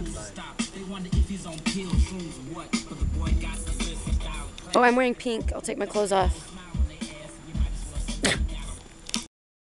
Oh, I'm wearing pink. I'll take my clothes off.